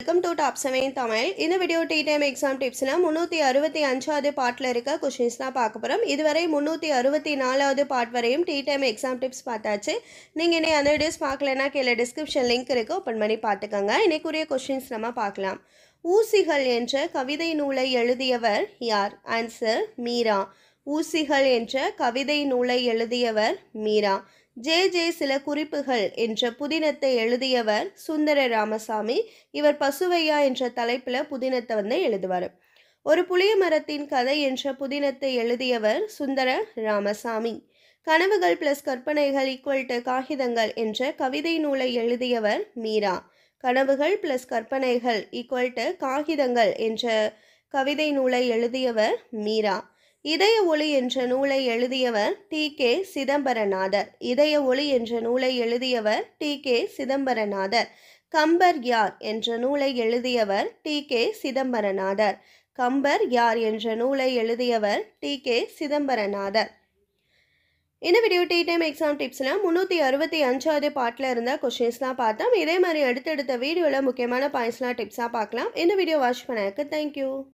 Welcome to Top 7 Tamil. In the video T-Time exam tips la 365வது பார்ட்ல இருக்க questions தான் பார்க்க போறோம். இதுவரை 364வது பார்ட் வரையும் T-Time exam tips பார்த்தாச்சு. நீங்க இனி அந்த வீடியோஸ் பார்க்கலனா கீழ டிஸ்கிரிப்ஷன் லிங்க் இருக்கு, ஓபன் பண்ணி பார்த்துக்கங்க. இன்னைக்குரிய क्वेश्चंस நம்ம பார்க்கலாம். ஊசிகள் என்ற கவிதை நூலை எழுதியவர் யார்? ஆன்சர் மீரா. ஊசிகள் என்ற கவிதை நூலை எழுதியவர் மீரா. ஜே சில குறிப்புகள் என்ற புதினத்தை எழுதியவர் சுந்தர ராமசாமி. இவர் பசுவையா என்ற தலைப்பில் புதினத்தை எழுதுவார். ஒரு புளிய மரத்தின் கதை என்ற புதினத்தை எழுதியவர் சுந்தர ராமசாமி. கனவுகள் பிளஸ் கற்பனைகள் ஈக்குவல் டு காகிதங்கள் என்ற கவிதை நூலை எழுதியவர் மீரா. கனவுகள் பிளஸ் கற்பனைகள் ஈக்குவல் டு காகிதங்கள் என்ற கவிதை நூலை எழுதியவர் மீரா. இதய ஒளி என்ற நூலை எழுதியவர் டி.கே. சிதம்பரநாதர். இதய ஒளி என்ற நூலை எழுதியவர் டி.கே. சிதம்பரநாதர். கம்பர் யார் என்ற நூலை எழுதியவர் டி.கே. சிதம்பரநாதர். கம்பர் யார் என்ற நூலை எழுதியவர் டி.கே. சிதம்பரநாதர். இந்த வீடியோ T-Time எக்ஸாம் டிப்ஸ்ல 365வது பார்ட்ல இருந்த क्वेश्चंस தான் பார்த்தோம். இதே மாதிரி அடுத்தடுத்த வீடியோல முக்கியமான பாயிண்ட்ஸ்லாம் டிப்ஸா பார்க்கலாம். இந்த வீடியோ வாட்ச் பண்ணதுக்கு தேங்க்யூ.